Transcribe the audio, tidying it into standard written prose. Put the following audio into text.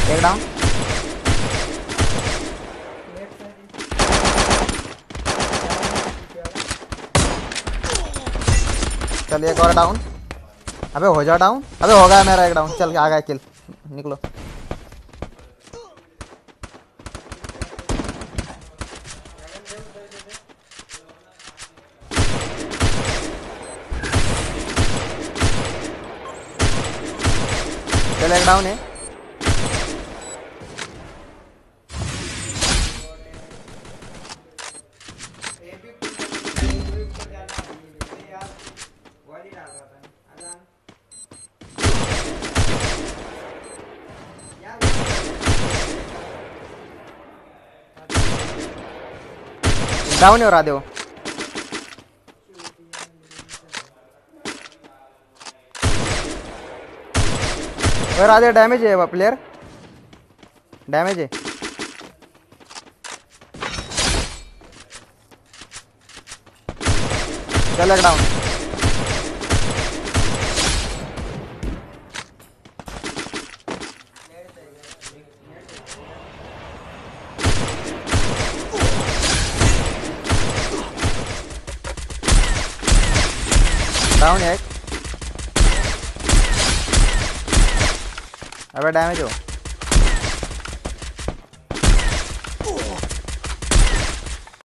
एक डाउन। चल एक और डाउन। अबे हो जा डाउन। अबे हो गया मेरा एक डाउन। चल आ गया किल। निकलो। चल एक डाउन है। डाउन है और आधे हो। और आधे डैमेज है वो प्लेयर। डैमेज है। चल एक डाउन। डाउन है एक। अबे डैमेज हो।